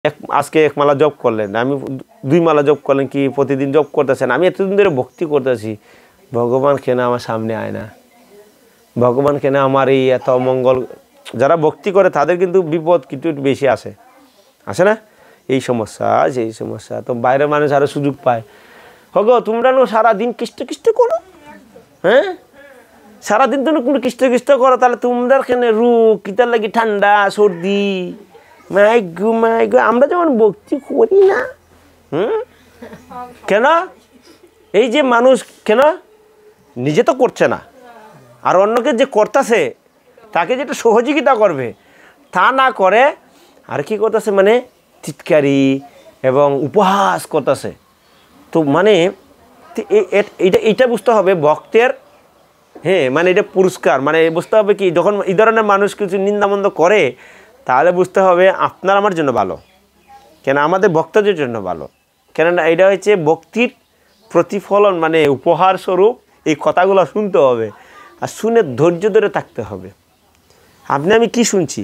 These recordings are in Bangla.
আজকে 1 মালা জপ করলেন, আমি 2 মালা জপ করলেন, কি প্রতিদিন জপ করতেছেন, আমি এতদিন ধরে ভক্তি করতেছি, ভগবান কেন আমার সামনে আয় না? ভগবান কেন আমার এই এত মঙ্গল? যারা ভক্তি করে তাদের কিন্তু বিপদ কিন্তু বেশি আসে না? এই সমস্যা, সেই সমস্যা। তো বাইরের মানুষ আরও সুযোগ পায়, হগো তোমরা সারাদিন কৃষ্ট করো, হ্যাঁ সারাদিন তুমি কৃষ্ট করো, তাহলে তোমরা কেন রোগ কিতার লাগি, ঠান্ডা সর্দি, মাইগু আমরা যেমন ভক্তি করি না, কেন? এই যে মানুষ কেন নিজে তো করছে না, আর অন্যকে যে করতেছে তাকে যেটা সহযোগিতা করবে তা না করে আর কি করতেছে, মানে চিৎকারি এবং উপহাস করতেছে। তো মানে এইটা বুঝতে হবে ভক্তের, হ্যাঁ মানে এটা পুরস্কার, মানে বুঝতে হবে কি, যখন এই ধরনের মানুষ কিছু নিন্দামন্দ করে তাহলে বুঝতে হবে আপনার আমার জন্য ভালো, কেন আমাদের ভক্তদের জন্য ভালো, কেননা এটা হচ্ছে ভক্তির প্রতিফলন, মানে উপহার স্বরূপ এই কথাগুলো শুনতে হবে, আর শুনে ধৈর্য ধরে থাকতে হবে। আপনি আমি কি শুনছি,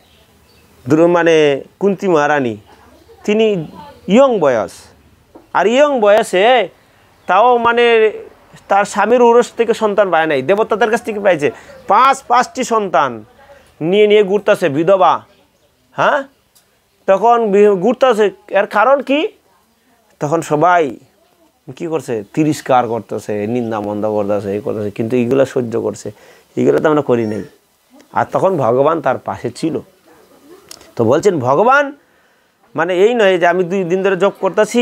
মানে কুন্তী মহারানী, তিনি ইয়ং বয়স, আর ইয়ং বয়সে তাও মানে তার স্বামীর উরস থেকে সন্তান পায় নাই, দেবতাদের কাছ থেকে পাইছে, 5টি সন্তান নিয়ে ঘুরতেছে, বিধবা, হ্যাঁ তখন ঘুরতেছে। এর কারণ কি? তখন সবাই কি করছে, তিরস্কার করতেছে, নিন্দা মন্দা করতেছে, এই করতেছে, কিন্তু এইগুলো সহ্য করছে, এইগুলো তো আমরা করি নাই। আর তখন ভগবান তার পাশে ছিল। তো বলছেন ভগবান মানে এই নয় যে আমি 2 দিন ধরে জপ করতেছি,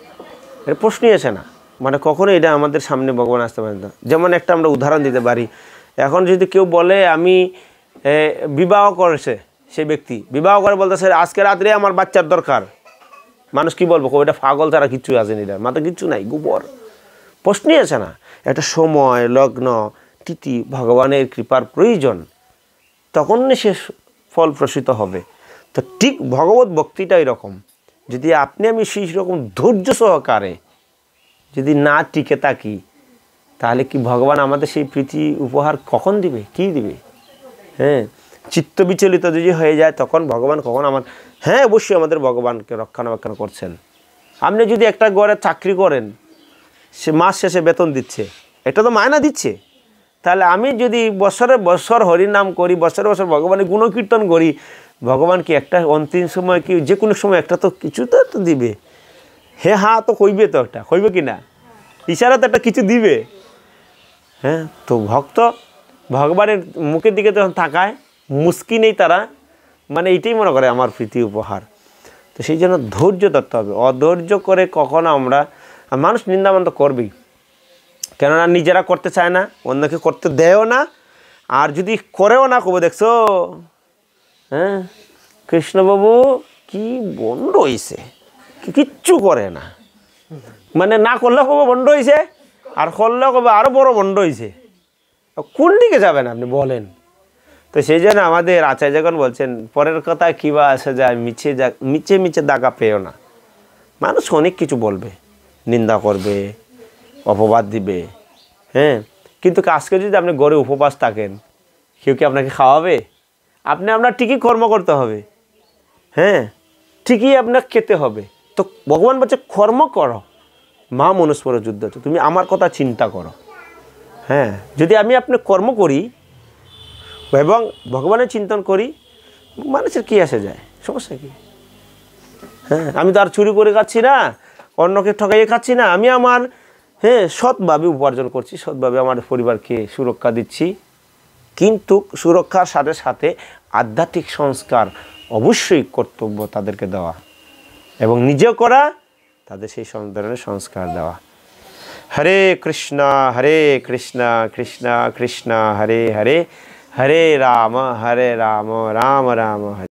এর প্রশ্নই আসে না, মানে কখনো এটা আমাদের সামনে ভগবান আসতে পারে না। যেমন একটা আমরা উদাহরণ দিতে পারি, এখন যদি কেউ বলে আমি বিবাহ করেছে, সেই ব্যক্তি বিবাহ করে বলতেছে আজকে রাত্রে আমার বাচ্চার দরকার, মানুষ কি বলবো, ওইটা পাগল ছাড়া কিচ্ছু আসেনি, এটা মাথা কিচ্ছু নাই, গোবর, প্রশ্নই আসে না। একটা সময়, লগ্ন, তিথি, ভগবানের কৃপার প্রয়োজন, তখন সে ফলপ্রসূত হবে। তো ঠিক ভগবত ভক্তিটা এরকম, যদি আপনি আমি সেই রকম ধৈর্য সহকারে যদি না টিকে থাকি, তাহলে কি ভগবান আমাদের সেই প্রীতি উপহার কখন দিবে, কি দিবে? হ্যাঁ চিত্ত বিচলিত যদি হয়ে যায় তখন ভগবান কখন হ্যাঁ অবশ্যই আমাদের ভগবানকে রক্ষণাবেক্ষণ করছেন। আপনি যদি একটা ঘরে চাকরি করেন, সে মাস শেষে বেতন দিচ্ছে, এটা তো মায়না দিচ্ছে, তাহলে আমি যদি বছর হরিনাম করি, বছর ভগবানের গুণকীর্তন করি, ভগবান কি একটা অন্তিম সময় কি যে কোনো সময় একটা তো কিছু তো দিবে, হ্যাঁ তো কইবে, তো একটা কইবে কি না, ইশারা তো একটা কিছু দিবে। হ্যাঁ তো ভক্ত ভগবানের মুখের দিকে যখন তাকায়, মুস্কি নেই তারা, মানে এইটাই মনে করে আমার প্রীতি উপহার। তো সেই জন্য ধৈর্য ধরতে হবে, অধৈর্য করে কখনো মানুষ নিন্দামন্দ করবেই, কেননা নিজেরা করতে চায় না, অন্যকে করতে দেয়ও না, আর যদি করেও না কবে দেখছো, হ্যাঁ কৃষ্ণবাবু কি বন্ড হয়েছে, কিচ্ছু করে না, মানে না করলেও কবে বন্ড হয়েছে, আর করলেও কবে আরও বড় বন্ড হয়েছে, কোন দিকে যাবেন আপনি বলেন? তো সেই জন্য আমাদের আচার্যগণ বলছেন, পরের কথা কিবা আসে যায়, মিছে দাগা পেও না। মানুষ অনেক কিছু বলবে, নিন্দা করবে, অপবাদ দিবে, হ্যাঁ কিন্তু আজকে যদি আপনি ঘরে উপবাস থাকেন, কেউ কি আপনাকে খাওয়াবে? আপনার ঠিকই কর্ম করতে হবে, হ্যাঁ ঠিকই আপনাকে খেতে হবে। তো ভগবান বলছে কর্ম করো, মা মনুষ্পর যুদ্ধ, তুমি আমার কথা চিন্তা করো। হ্যাঁ যদি আমি আপনার কর্ম করি এবং ভগবানের চিন্তন করি, মানুষের কী আসে যায়, সমস্যা কি? হ্যাঁ আমি তো আর চুরি করে খাচ্ছি না, অন্যকে ঠকাইয়ে খাচ্ছি না, আমি আমার সৎভাবে উপার্জন করছি, সৎভাবে আমার পরিবারকে সুরক্ষা দিচ্ছি, কিন্তু সুরক্ষার সাথে সাথে আধ্যাত্মিক সংস্কার অবশ্যই কর্তব্য তাদেরকে দেওয়া, এবং নিজেও করা, তাদের সেই ধরনের সংস্কার দেওয়া। হরে কৃষ্ণ কৃষ্ণ কৃষ্ণ হরে হরে, হরে রাম রাম রাম হরে।